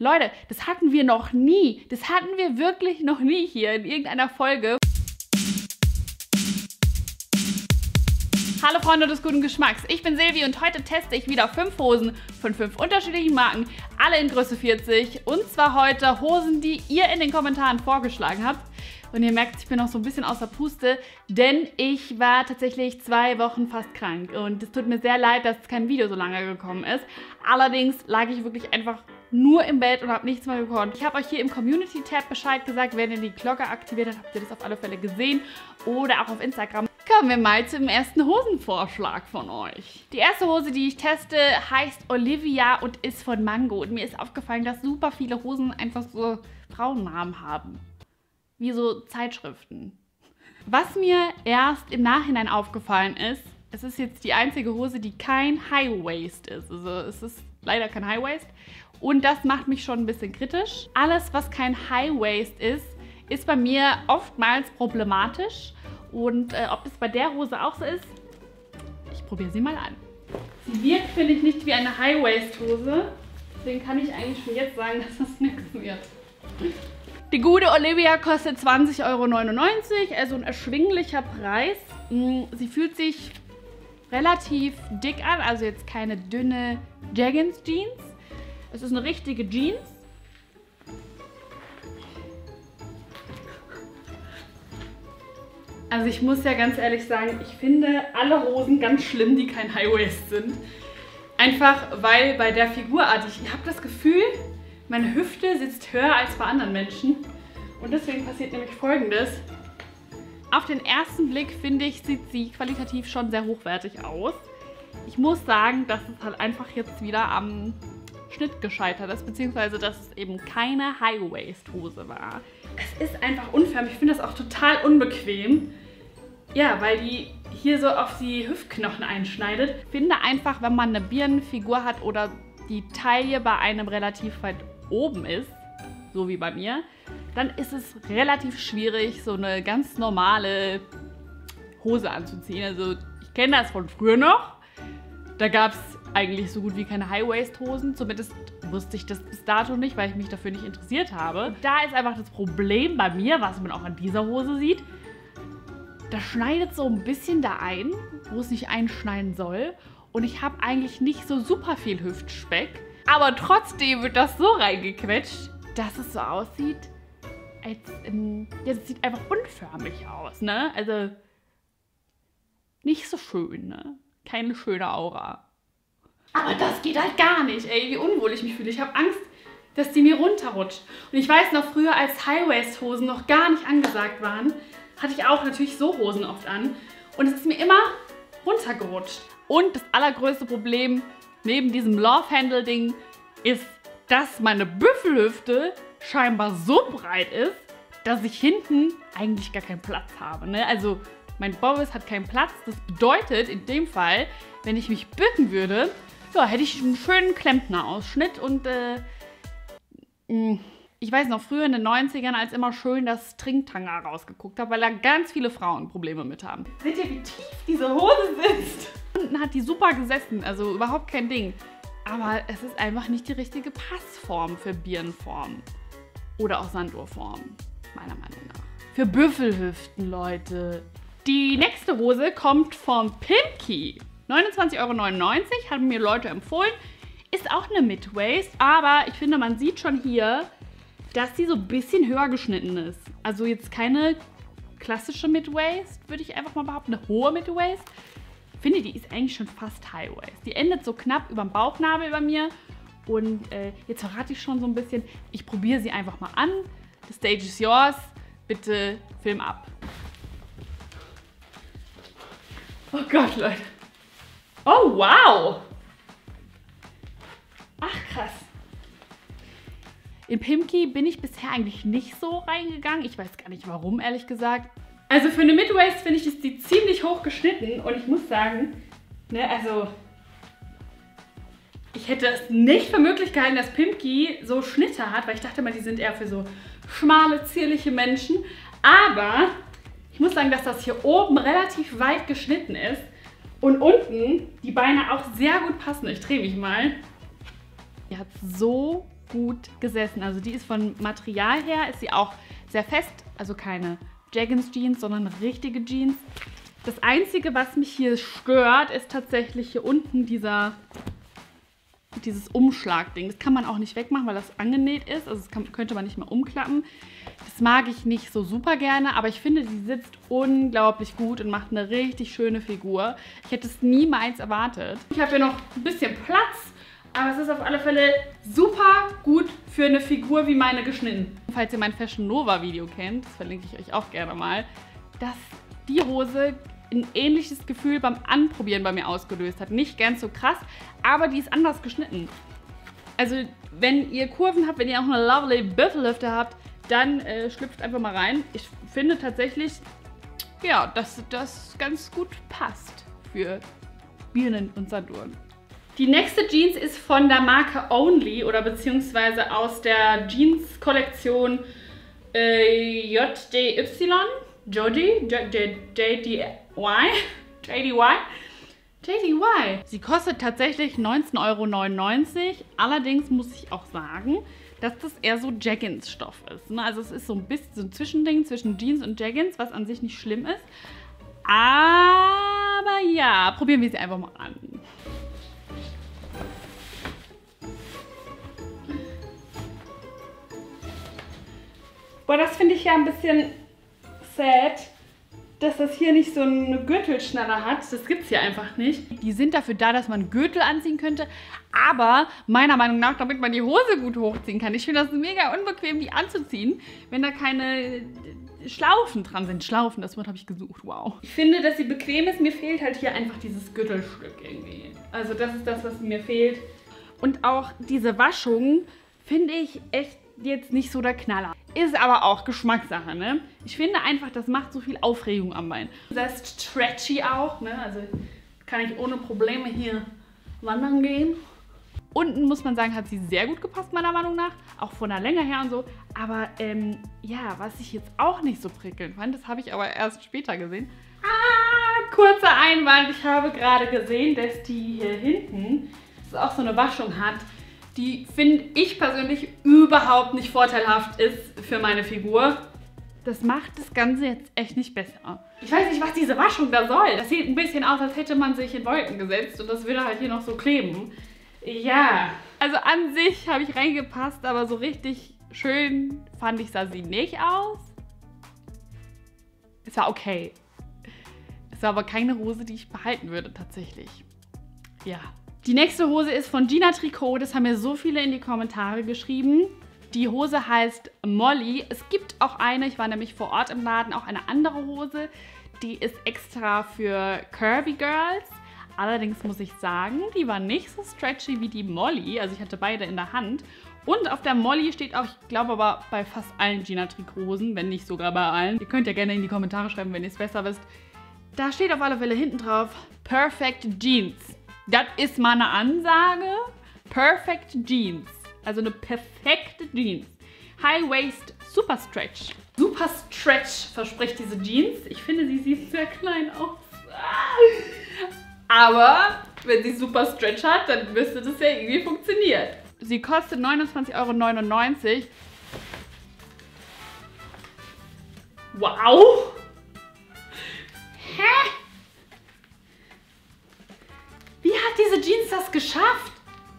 Leute, das hatten wir noch nie. Das hatten wir wirklich noch nie hier in irgendeiner Folge. Hallo Freunde des guten Geschmacks, ich bin Silvi und heute teste ich wieder 5 Hosen von 5 unterschiedlichen Marken, alle in Größe 40. Und zwar heute Hosen, die ihr in den Kommentaren vorgeschlagen habt. Und ihr merkt, ich bin noch so ein bisschen außer Puste, denn ich war tatsächlich 2 Wochen fast krank. Und es tut mir sehr leid, dass kein Video so lange gekommen ist. Allerdings lag ich wirklich einfach nur im Bett und habe nichts mehr gekonnt. Ich habe euch hier im Community-Tab Bescheid gesagt, wenn ihr die Glocke aktiviert habt, habt ihr das auf alle Fälle gesehen. Oder auch auf Instagram. Kommen wir mal zum ersten Hosenvorschlag von euch. Die erste Hose, die ich teste, heißt Olivia und ist von Mango. Und mir ist aufgefallen, dass super viele Hosen einfach so Frauennamen haben. Wie so Zeitschriften. Was mir erst im Nachhinein aufgefallen ist, es ist jetzt die einzige Hose, die kein High-Waist ist. Also es ist leider kein High-Waist. Und das macht mich schon ein bisschen kritisch. Alles, was kein High-Waist ist, ist bei mir oftmals problematisch. Und ob das bei der Hose auch so ist, ich probiere sie mal an. Sie wirkt, finde ich, nicht wie eine High-Waist-Hose. Deswegen kann ich eigentlich schon jetzt sagen, dass das nichts wird. Die gute Olivia kostet 20,99 €, also ein erschwinglicher Preis. Sie fühlt sich relativ dick an, also jetzt keine dünne Jeggings-Jeans. Es ist eine richtige Jeans. Also ich muss ja ganz ehrlich sagen, ich finde alle Hosen ganz schlimm, die kein High-Waist sind. Einfach weil bei der Figurart, ich habe das Gefühl, meine Hüfte sitzt höher als bei anderen Menschen. Und deswegen passiert nämlich Folgendes. Auf den ersten Blick, finde ich, sieht sie qualitativ schon sehr hochwertig aus. Ich muss sagen, dass es halt einfach jetzt wieder am Schnitt gescheitert ist, beziehungsweise dass es eben keine High-Waist-Hose war. Es ist einfach unförmig. Ich finde das auch total unbequem. Ja, weil die hier so auf die Hüftknochen einschneidet. Ich finde einfach, wenn man eine Birnenfigur hat oder die Taille bei einem relativ weit oben ist, so wie bei mir, dann ist es relativ schwierig, so eine ganz normale Hose anzuziehen. Also ich kenne das von früher noch. Da gab es eigentlich so gut wie keine High-Waist-Hosen. Zumindest wusste ich das bis dato nicht, weil ich mich dafür nicht interessiert habe. Und da ist einfach das Problem bei mir, was man auch an dieser Hose sieht. Das schneidet so ein bisschen da ein, wo es nicht einschneiden soll. Und ich habe eigentlich nicht so super viel Hüftspeck. Aber trotzdem wird das so reingequetscht, dass es so aussieht, als ja, das sieht einfach unförmig aus, ne? Also nicht so schön, ne? Keine schöne Aura. Aber das geht halt gar nicht, ey, wie unwohl ich mich fühle. Ich habe Angst, dass die mir runterrutscht. Und ich weiß noch, früher als High-Waist-Hosen noch gar nicht angesagt waren, hatte ich auch natürlich so Hosen oft an. Und es ist mir immer runtergerutscht. Und das allergrößte Problem neben diesem Love-Handle-Ding ist, dass meine Büffelhüfte scheinbar so breit ist, dass ich hinten eigentlich gar keinen Platz habe. Ne? Also mein Bobbes hat keinen Platz. Das bedeutet in dem Fall, wenn ich mich bücken würde, ja, hätte ich einen schönen Klempner-Ausschnitt. Und ich weiß noch, früher in den 90ern, als immer schön das Stringtanga rausgeguckt habe, weil da ganz viele Frauen Probleme mit haben. Seht ihr, wie tief diese Hose sitzt? Unten hat die super gesessen, also überhaupt kein Ding. Aber es ist einfach nicht die richtige Passform für Birnenform. Oder auch Sanduhrform, meiner Meinung nach. Für Büffelhüften, Leute. Die nächste Hose kommt vom Pimkie. 29,99 € haben mir Leute empfohlen. Ist auch eine Mid-Waist, aber ich finde, man sieht schon hier, dass sie so ein bisschen höher geschnitten ist. Also jetzt keine klassische Mid-Waist, würde ich einfach mal behaupten. Eine hohe Mid-Waist. Ich finde, die ist eigentlich schon fast High-Waist. Die endet so knapp über dem Bauchnabel bei mir. Und jetzt verrate ich schon so ein bisschen. Ich probiere sie einfach mal an. The stage is yours. Bitte film ab. Oh Gott, Leute. Oh, wow. Ach, krass. In Pimkie bin ich bisher eigentlich nicht so reingegangen. Ich weiß gar nicht warum, ehrlich gesagt. Also für eine Mid-Waist finde ich, ist die ziemlich hoch geschnitten. Und ich muss sagen, ne, also ich hätte es nicht für möglich gehalten, dass Pimkie so Schnitte hat, weil ich dachte mal, die sind eher für so schmale, zierliche Menschen. Aber ich muss sagen, dass das hier oben relativ weit geschnitten ist und unten die Beine auch sehr gut passen. Ich drehe mich mal. Die hat so gut gesessen. Also die ist von Material her, ist sie auch sehr fest. Also keine Jeggings-Jeans, sondern richtige Jeans. Das Einzige, was mich hier stört, ist tatsächlich hier unten dieses Umschlagding. Das kann man auch nicht wegmachen, weil das angenäht ist. Also das könnte man nicht mehr umklappen. Das mag ich nicht so super gerne, aber ich finde, die sitzt unglaublich gut und macht eine richtig schöne Figur. Ich hätte es niemals erwartet. Ich habe hier noch ein bisschen Platz, aber es ist auf alle Fälle super gut für eine Figur wie meine geschnitten. Falls ihr mein Fashion Nova Video kennt, das verlinke ich euch auch gerne mal, dass die Hose ein ähnliches Gefühl beim Anprobieren bei mir ausgelöst hat. Nicht ganz so krass, aber die ist anders geschnitten. Also wenn ihr Kurven habt, wenn ihr auch eine lovely Büffelhüfte habt, dann schlüpft einfach mal rein. Ich finde tatsächlich, ja, dass das ganz gut passt für Birnen und Sanduhren. Die nächste Jeans ist von der Marke Only oder beziehungsweise aus der Jeans-Kollektion JDY. Sie kostet tatsächlich 19,99 €. Allerdings muss ich auch sagen, dass das eher so Jeggings-Stoff ist. Ne? Also es ist so ein bisschen so ein Zwischending zwischen Jeans und Jeggings, was an sich nicht schlimm ist. Aber ja, probieren wir sie einfach mal an. Boah, das finde ich ja ein bisschen sad, dass das hier nicht so eine Gürtelschnalle hat. Das gibt es hier einfach nicht. Die sind dafür da, dass man Gürtel anziehen könnte, aber meiner Meinung nach, damit man die Hose gut hochziehen kann. Ich finde das mega unbequem, die anzuziehen, wenn da keine Schlaufen dran sind. Schlaufen, das Wort habe ich gesucht, wow. Ich finde, dass sie bequem ist. Mir fehlt halt hier einfach dieses Gürtelstück irgendwie. Also das ist das, was mir fehlt. Und auch diese Waschung finde ich echt jetzt nicht so der Knaller. Ist aber auch Geschmackssache, ne? Ich finde einfach, das macht so viel Aufregung am Bein. Das ist stretchy auch, ne? Also kann ich ohne Probleme hier wandern gehen. Unten, muss man sagen, hat sie sehr gut gepasst, meiner Meinung nach. Auch von der Länge her und so. Aber ja, was ich jetzt auch nicht so prickelnd fand, das habe ich aber erst später gesehen. Kurzer Einwand. Ich habe gerade gesehen, dass die hier hinten auch so eine Waschung hat, die, finde ich persönlich, überhaupt nicht vorteilhaft ist für meine Figur. Das macht das Ganze jetzt echt nicht besser. Ich weiß nicht, was diese Waschung da soll. Das sieht ein bisschen aus, als hätte man sich in Wolken gesetzt und das würde halt hier noch so kleben. Ja. Also an sich habe ich reingepasst, aber so richtig schön fand ich, sah sie nicht aus. Es war okay. Es war aber keine Hose, die ich behalten würde tatsächlich. Ja. Die nächste Hose ist von Gina Tricot. Das haben mir so viele in die Kommentare geschrieben. Die Hose heißt Molly. Es gibt auch eine, ich war nämlich vor Ort im Laden, auch eine andere Hose. Die ist extra für Curvy Girls. Allerdings muss ich sagen, die war nicht so stretchy wie die Molly. Also ich hatte beide in der Hand. Und auf der Molly steht auch, ich glaube aber bei fast allen Gina Tricot Hosen, wenn nicht sogar bei allen. Ihr könnt ja gerne in die Kommentare schreiben, wenn ihr es besser wisst. Da steht auf alle Fälle hinten drauf, Perfect Jeans. Das ist mal eine Ansage. Perfect Jeans. Also eine perfekte Jeans. High Waist, Super Stretch. Super Stretch verspricht diese Jeans. Ich finde, sie sieht sehr klein aus. Aber wenn sie Super Stretch hat, dann müsste das ja irgendwie funktionieren. Sie kostet 29,99 €. Wow! Hä? Wie hat diese Jeans das geschafft?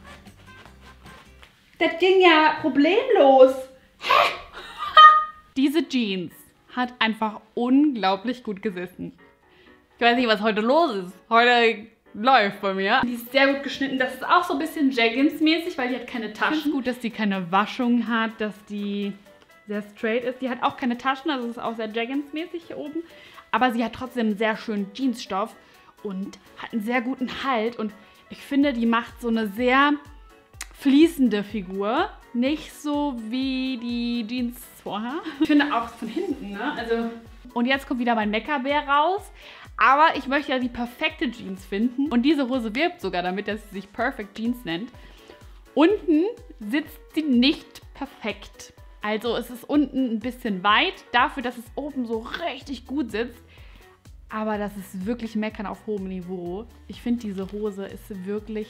Das ging ja problemlos. Hä? Diese Jeans hat einfach unglaublich gut gesessen. Ich weiß nicht, was heute los ist. Heute läuft bei mir. Die ist sehr gut geschnitten. Das ist auch so ein bisschen Jeggings-mäßig, weil die hat keine Taschen. Ich finde es gut, dass die keine Waschung hat, dass die sehr straight ist. Die hat auch keine Taschen, also ist auch sehr Jeggings-mäßig hier oben. Aber sie hat trotzdem einen sehr schönen Jeansstoff und hat einen sehr guten Halt. Und ich finde, die macht so eine sehr fließende Figur. Nicht so wie die Jeans vorher. Ich finde auch von hinten, ne? Also. Und jetzt kommt wieder mein Meckerbär raus. Aber ich möchte ja die perfekte Jeans finden. Und diese Hose wirbt sogar damit, dass sie sich Perfect Jeans nennt. Unten sitzt sie nicht perfekt. Also es ist unten ein bisschen weit, dafür, dass es oben so richtig gut sitzt. Aber das ist wirklich Meckern auf hohem Niveau. Ich finde, diese Hose ist wirklich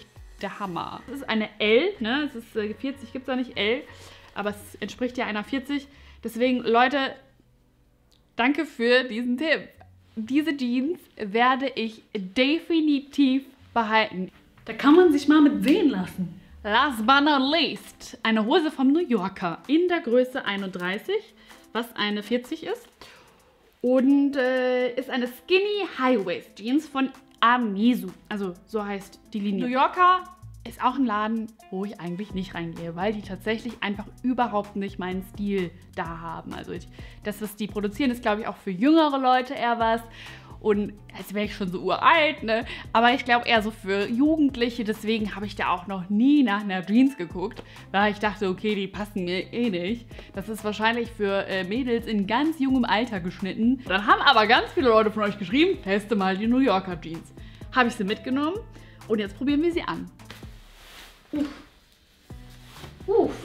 der Hammer. Das ist eine L, ne? Es ist 40, gibt es auch nicht L, aber es entspricht ja einer 40. Deswegen, Leute, danke für diesen Tipp. Diese Jeans werde ich definitiv behalten. Da kann man sich mal mit sehen lassen. Last but not least, eine Hose vom New Yorker in der Größe 31, was eine 40 ist. Und ist eine Skinny High Waist Jeans von Amisu. Also so heißt die Linie. New Yorker ist auch ein Laden, wo ich eigentlich nicht reingehe, weil die tatsächlich einfach überhaupt nicht meinen Stil da haben. Also das, was die produzieren, ist, glaube ich, auch für jüngere Leute eher was. Und jetzt wäre ich schon so uralt, ne? Aber ich glaube eher so für Jugendliche. Deswegen habe ich da auch noch nie nach einer Jeans geguckt, weil ich dachte, okay, die passen mir eh nicht. Das ist wahrscheinlich für Mädels in ganz jungem Alter geschnitten. Dann haben aber ganz viele Leute von euch geschrieben, teste mal die New Yorker Jeans. Habe ich sie mitgenommen und jetzt probieren wir sie an. Uff. Uff.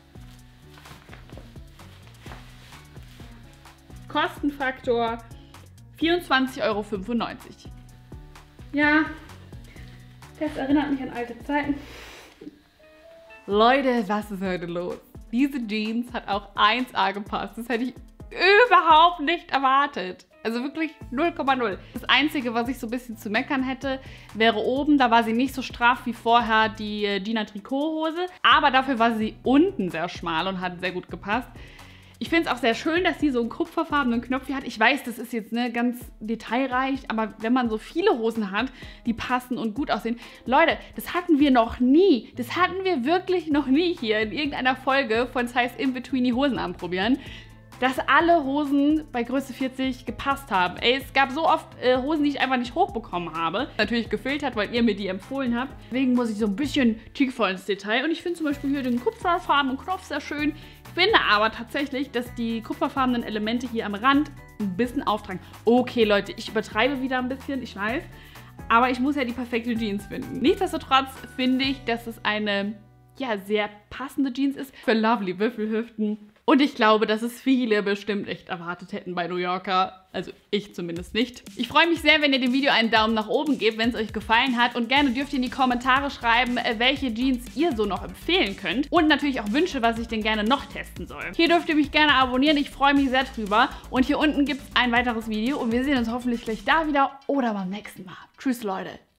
Kostenfaktor 24,95 €. Ja, das erinnert mich an alte Zeiten. Leute, was ist heute los? Diese Jeans hat auch 1A gepasst. Das hätte ich überhaupt nicht erwartet. Also wirklich 0,0. Das Einzige, was ich so ein bisschen zu meckern hätte, wäre oben. Da war sie nicht so straff wie vorher die Gina Tricot-Hose. Aber dafür war sie unten sehr schmal und hat sehr gut gepasst. Ich finde es auch sehr schön, dass sie so einen kupferfarbenen Knopf hier hat. Ich weiß, das ist jetzt ganz detailreich, aber wenn man so viele Hosen hat, die passen und gut aussehen. Leute, das hatten wir noch nie. Das hatten wir wirklich noch nie hier in irgendeiner Folge von Size In Between die Hosen anprobieren. Dass alle Hosen bei Größe 40 gepasst haben. Ey, es gab so oft Hosen, die ich einfach nicht hochbekommen habe. Natürlich gefiltert, weil ihr mir die empfohlen habt. Deswegen muss ich so ein bisschen tiefer ins Detail. Und ich finde zum Beispiel hier den kupferfarbenen Knopf sehr schön. Ich finde aber tatsächlich, dass die kupferfarbenen Elemente hier am Rand ein bisschen auftragen. Okay, Leute, ich übertreibe wieder ein bisschen, ich weiß. Aber ich muss ja die perfekte Jeans finden. Nichtsdestotrotz finde ich, dass es eine sehr passende Jeans ist für Lovely Büffelhüften. Und ich glaube, dass es viele bestimmt echt erwartet hätten bei New Yorker. Also ich zumindest nicht. Ich freue mich sehr, wenn ihr dem Video einen Daumen nach oben gebt, wenn es euch gefallen hat. Und gerne dürft ihr in die Kommentare schreiben, welche Jeans ihr so noch empfehlen könnt. Und natürlich auch Wünsche, was ich denn gerne noch testen soll. Hier dürft ihr mich gerne abonnieren. Ich freue mich sehr drüber. Und hier unten gibt es ein weiteres Video. Und wir sehen uns hoffentlich gleich da wieder oder beim nächsten Mal. Tschüss, Leute.